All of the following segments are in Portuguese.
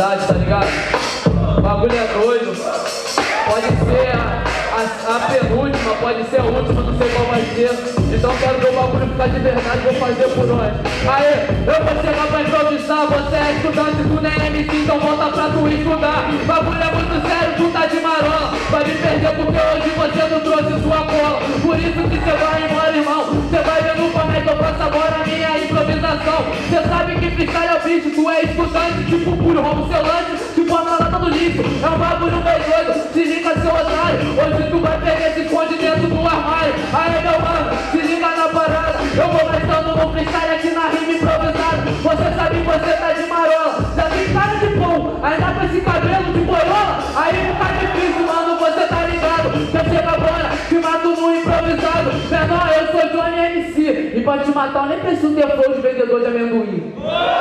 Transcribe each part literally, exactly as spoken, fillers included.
verdade, tá ligado? O bagulho é doido. Pode ser a, a, a penúltima, pode ser a última, não sei qual vai ser. Então quero ver o bagulho ficar de verdade, vou fazer por onde. Aê, eu vou chegar pra improvisar. Você é estudante, tu nem é M C, então volta pra tu estudar. O bagulho é muito sério, tu tá de marola. Vai me perder porque hoje você não trouxe sua cola. Por isso que você vai embora, irmão. Você vai vendo como é que eu faço agora a minha improvisação. Você sabe que freestyle é o bicho, tu é estudante, tipo puro roubo seu lanche, tipo a malata do lixo. É um bagulho bem doido, se liga seu otário. Hoje tu vai pegar esse esconde dentro do armário. Aê meu mano, se liga na parada. Eu vou gastando no freestyle aqui na rima improvisada. Você sabe que você tá de marola, já tem cara de pão, ainda com esse cabelo de boiola. Aí fica difícil, mano, você tá ligado. Você chega agora, te mato no improvisado. Menor, eu sou Johnny M C, e pra te matar eu nem preciso ter flow de vendedor de amendoim.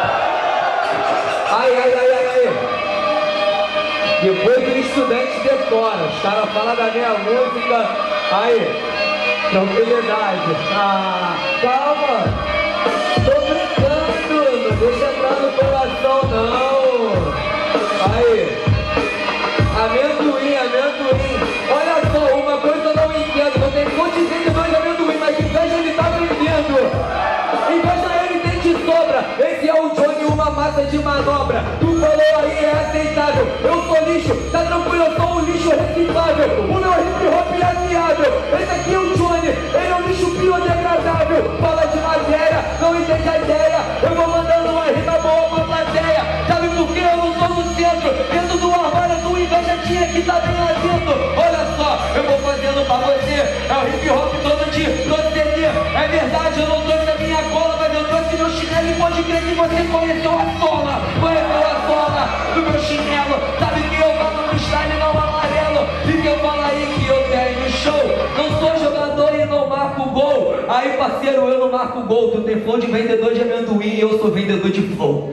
Ai, ai, ai, ai, ai. Depois o estudante decora, os caras falam da minha música. Aí, tranquilidade. Ah, calma. Tô brincando, não deixa entrar no coração não. Aí, amendoim, amendoim. Olha só, uma coisa eu não entendo. Eu tenho um monte de vendedor de amendoim, mas que inveja ele tá vendendo. Inveja ele tem de sobra. Esse é o Johnny, uma massa de manobra. Tu falou aí, é aceitável. Eu sou lixo, tá tranquilo, eu sou um lixo reciclável. O meu hip hop é amiável. Esse aqui é o Johnny, ele é um lixo biodegradável. Fala de matéria, não entende a ideia. Eu vou mandando uma rima boa pra plateia. Sabe por que eu não sou no centro? Dentro do armário, tu inveja tinha que tá bem lá dentro. Olha só, eu vou fazendo pra você. É o hip hop todo de proceder. É verdade, eu não trouxe a minha cola, mas eu trouxe meu chinelo. E pode crer que você conheceu a sola. Conheceu a sola do meu chinelo. Sabe que eu falo no style, não amarelo. E que eu falo aí que eu tenho show. Não sou jogador e não marco gol. Aí parceiro, eu não marco gol. Tu tem flow de vendedor de amendoim e eu sou vendedor de flow.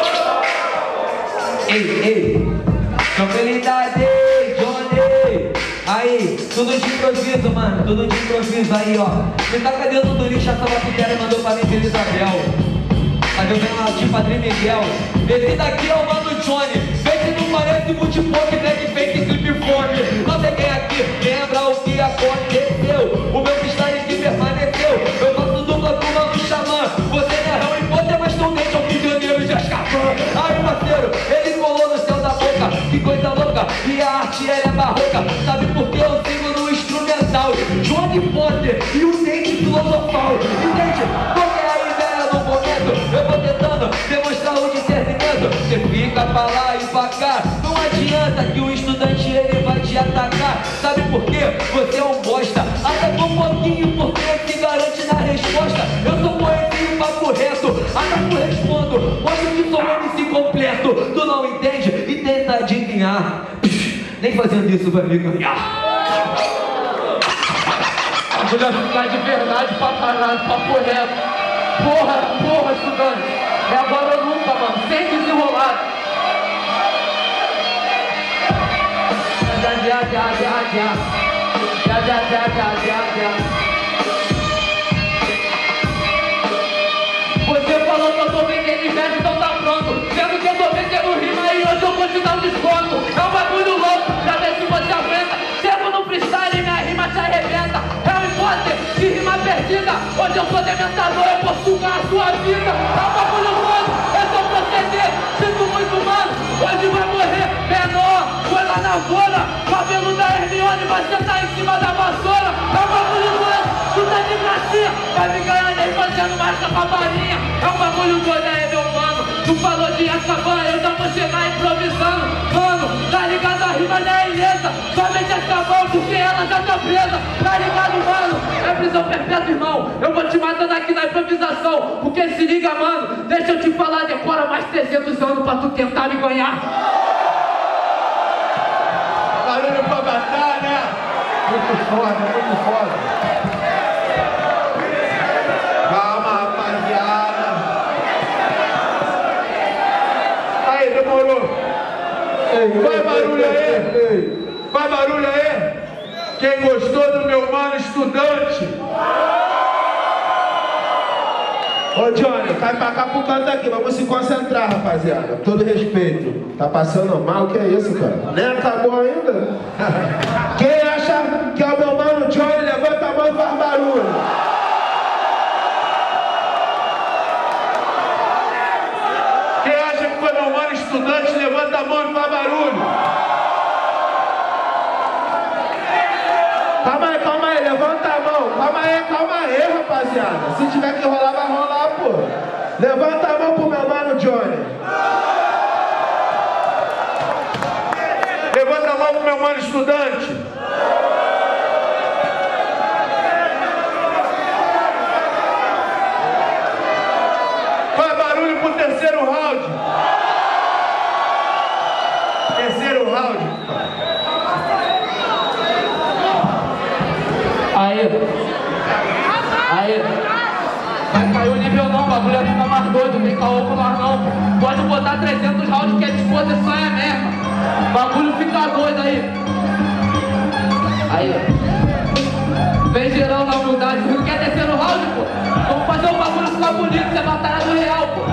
Ei, ei, tranquilidade, Johnny. Aí, tudo de improviso, mano, tudo de improviso. Aí, ó, você tá cadê dentro do lixo, essa bactéria mandou pra mim, Feliz Isabel. Mas eu venho lá de Padre Miguel. Esse daqui é o mano Johnny. Vê se não parece multipoke, back fake, clip-fone. Não sei quem aqui lembra o que aconteceu. O meu freestyle que permaneceu. Eu faço dupla com o mano Xamã. Você não é réu em poder, mas tão dente ao prisioneiro de Azkaban. Aí, parceiro, ele colou no céu da boca. Que coisa louca, e a arte ela é barroca. Sabe por que eu sigo no instrumental? Johnny Potter e o dente filosofal. Entende? Porque a ideia no momento eu vou tentando demonstrar o discernimento. Você fica pra lá e pra cá. Não adianta que o estudante ele vai te atacar. Sabe por quê? Você é um bosta. Ataca um pouquinho porque se garante na resposta. Eu sou poesia e papo reto. Ataco, respondo. Mostro que sou um M C completo. Tu não entende e tenta adivinhar. Nem fazendo isso vai me ganhar. Mulher ficar de verdade pra caralho, papo reto. Porra, porra, estudante. É agora ou nunca, mano. Sem desenrolar. Já, já, já, já, já. Já, já, já, já, já, já. Você falou que eu tô vendendo inveja, então tá pronto. Sendo que eu tô vendendo rima e hoje eu vou te dar um desconto. É um bagulho louco, pra ver se você aguenta. Chego no freestyle e minha rima te arrebenta. É um hipótese de rima perdida. Hoje eu sou dementador, eu posso sugar a sua vida. É um bagulho louco, é só proceder. Sinto muito, mano, hoje vai morrer menor. Foi lá na zona, cabelo da Hermione, você tá em cima da vassoura. É um bagulho louco, tu tá de gracinha. Vai me ganhar nem fazendo marcha com a balinha. É um bagulho doido aí, meu mano. Tu falou de Azkaban, eu já vou chegar improvisando. Mano, tá ligado, a rima não é ilesa. Somente Azkaban, porque ela já tá presa. Tá ligado, mano? É prisão perpétua, irmão. Eu vou te matando aqui na improvisação. Porque se liga, mano, deixa eu te falar, decora mais trezentos anos pra tu tentar me ganhar. Barulho pra matar, né? Muito foda, muito foda. Calma, rapaziada. Aí, demorou. Vai barulho aí. Vai barulho aí. Quem gostou do meu mano estudante? Ô Johnny, cai pra cá pro canto aqui, vamos se concentrar, rapaziada. Todo respeito. Tá passando mal? Que é isso, cara? Nem acabou ainda? Quem acha que é o meu mano Johnny, levanta a mão e faz barulho. Quem acha que foi meu mano estudante, levanta a mão e faz barulho. Calma aí, calma aí, levanta a mão. Calma aí, calma aí, rapaziada. Se tiver que rolar, vai rolar, pô. Levanta a mão pro meu mano Johnny. Levanta a mão pro meu mano estudante. Faz barulho pro terceiro round. Terceiro round. Aí, aí, vai cair o nível não, o bagulho vai ficar mais doido, não tem caô com nós não. Pode botar trezentos rounds que a disposição é a mesma. O bagulho fica doido aí. Aí, vem gerando a humildade, não quer terceiro round, pô? Vamos fazer o bagulho ficar bonito, isso é batalha do real, pô.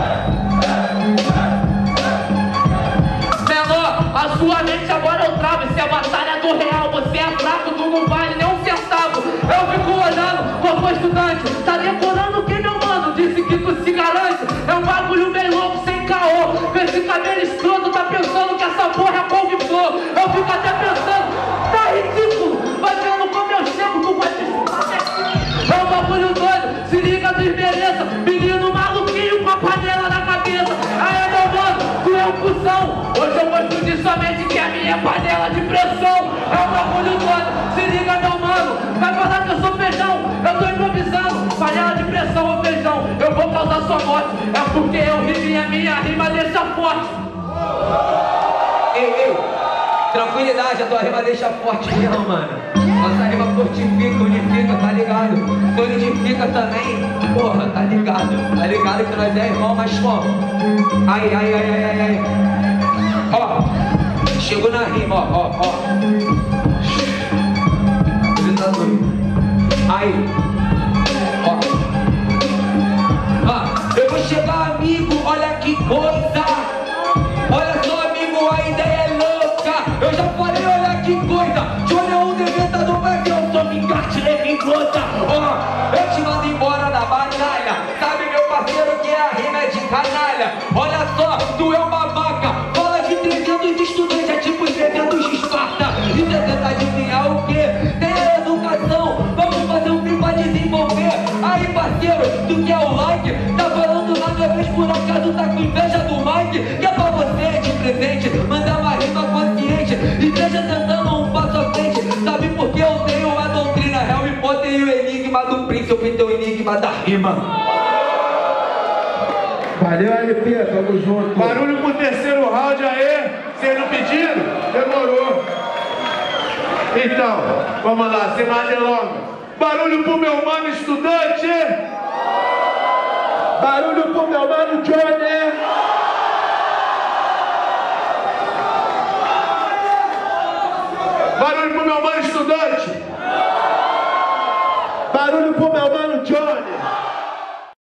Menor, a sua mente agora eu travo, isso é batalha do real, você é fraco, tu não vale nem um centavo. Eu fico olhando, pô, estudante, tá decorando o que, meu mano? Disse que tu se garante, é um bagulho bem louco, sem caô. Com esse cabelo escroto, tá pensando que essa porra é couve flor. Eu fico até pensando, tá ridículo, vai vendo como eu chego, tu vai te é um bagulho doido, se liga dos beleza, menino maluquinho com a panela na cabeça. Aí, meu mano, tu é um cuzão, hoje eu vou explodir somente que a minha panela de pressão. É um bagulho doido, se liga, meu mano, vai falar que eu sou feijão, eu tô improvisando, panela de pressão ou feijão, eu vou causar sua morte, é porque eu rimo e a minha rima deixa forte. Ei, ei, tranquilidade, a tua rima deixa forte mesmo, mano. Nossa rima fortifica, unifica, tá ligado? Solidifica também, porra, tá ligado? Tá ligado que nós é irmão, mas como? Ai, ai, ai, ai, ai, ai. Ó, chegou na rima, ó, ó, ó. Aí, ó. Ó, eu vou chegar, amigo, olha que coisa. Olha só, amigo, a ideia é louca. Eu já falei, olha que coisa. Johnny é um deventador, mas eu sou vingarte, leve em conta. Ó, eu te mando embora da batalha. Sabe, meu parceiro, que a rima é de canalha. Olha só, tu é uma vaca. Fala de trezentos estudantes, é tipo trezentos de Esparta. E você tenta adivinhar o quê? Tem a educação, vamos fazer um clipe pra desenvolver. Aí, parceiro, tu quer o like? Tá falando nada, vez por acaso tá com inveja do Mike? Que é pra você de presente, mandar uma rima consciente. Esteja tentando um passo à frente. Sabe por que eu tenho a doutrina Harry Potter e o enigma do príncipe, então o enigma da rima. Valeu, L P, tamo junto. Barulho pro terceiro round aí. Vocês não pediram? Demorou. Então, vamos lá, sem mais delongas. Barulho pro meu mano estudante. Barulho pro meu mano Johnny. Barulho pro meu mano estudante.